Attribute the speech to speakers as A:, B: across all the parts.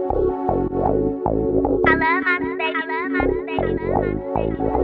A: I love my state. I love my state. I love my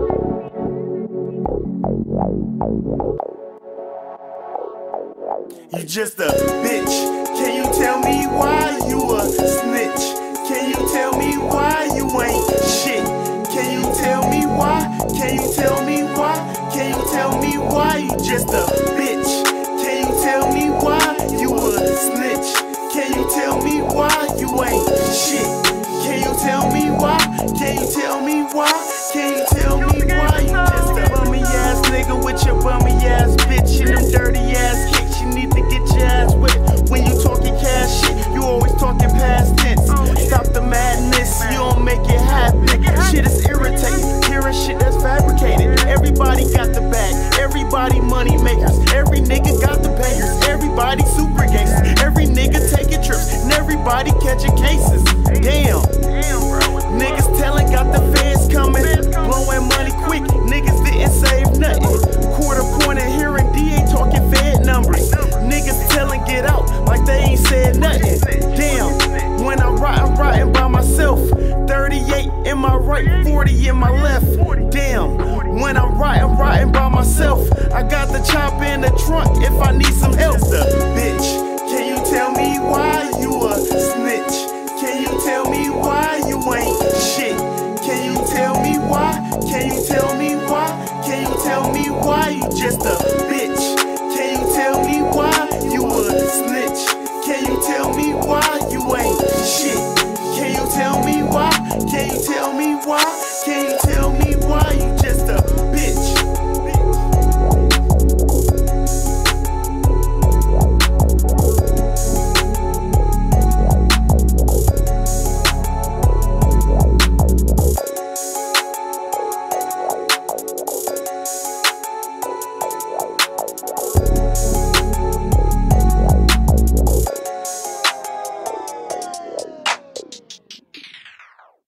A: state.
B: You just a bitch. Can you tell me why you a snitch? Can you tell me why you ain't shit? Can you tell me why? Can you tell me why? Can you tell me why you just a bitch? Can you tell me why you a snitch? Can you tell me why you ain't shit? Can you tell me why? Can you tell me why? Can you tell me why you just a bummy ass nigga with your bummy ass bitch and them dirty ass kicks? You need to get your ass whipped. When you talking cash shit, you always talking past tense. Stop the madness, you don't make it happen. Shit is irritating, hearing shit that's fabricated. Everybody got the bag, everybody money makers. Every nigga got the payers, everybody super gangsters. Every nigga taking trips, and everybody catching cases. Damn, niggas telling got the feds coming, blowing money quick. Niggas didn't save nothing. Quarter point and hearing DA talking fed numbers. Niggas telling get out like they ain't said nothing. Damn, when I'm riding by myself. 38 in my right, 40 in my left. Damn, when I'm riding by myself. I got the chop in the trunk if I need some help. Bitch, can you tell me why you a snitch? Can you tell me why you ain't shit? Can you tell me why? Can you tell me why? Can you tell me why you just a bitch? Can you tell me why you a snitch? Can you tell me why you ain't shit? Can you tell me why? Can you tell me why? Can you tell me why you